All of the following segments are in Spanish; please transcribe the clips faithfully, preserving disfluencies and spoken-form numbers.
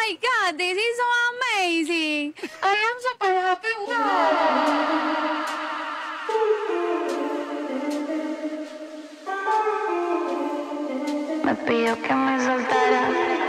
my God, this is so amazing. I am super happy. Me pidió que me soltara.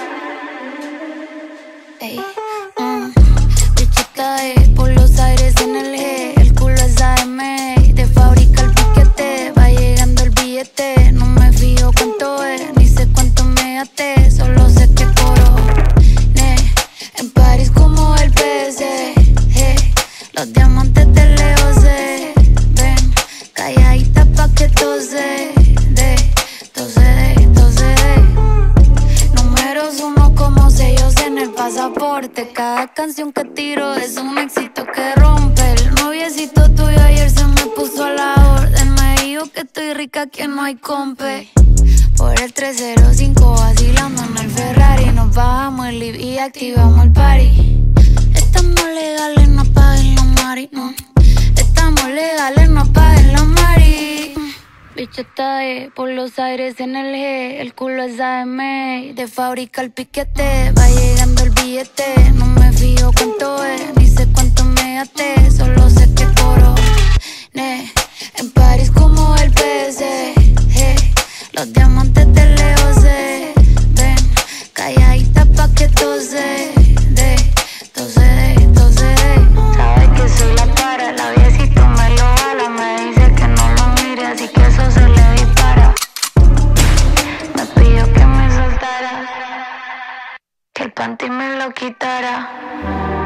Ey, mm. Bichita E, por los aires en el G. El culo es A M, de fábrica el piquete. Va llegando el billete, no me fijo cuánto es, ni sé cuánto me até. Solo sé que coroné en París como el P S G. Los diamantes de Leo se ven calladita pa' que tose de, tose de, tose de. Números uno como sellos en el pasaporte. Cada canción que tiro es un éxito que rompe. El noviecito tuyo ayer se me puso a la orden. Me dijo que estoy rica, que no hay compe. Por el trescientos cinco vacilando en el Ferrari. Nos bajamos el live y activamos el party. Estamos legales, no apaguen la mari, no. Estamos legales, no apaguen la mari. Bichota E, por los aires en el G. El culo es A M, de fábrica el piquete. Va llegando el billete, no me fijo cuánto es, ni sé cuánto me até. Solo sé que coroné en París como el P S G. Los diamantes de Leo se ven calladita pa' que tose de, tose de, tose de. Sabe que soy la para, la viejito me lo jala. Me dice que no lo mire, así que eso se le dispara. Me pidió que me soltara, que el panty me lo quitara.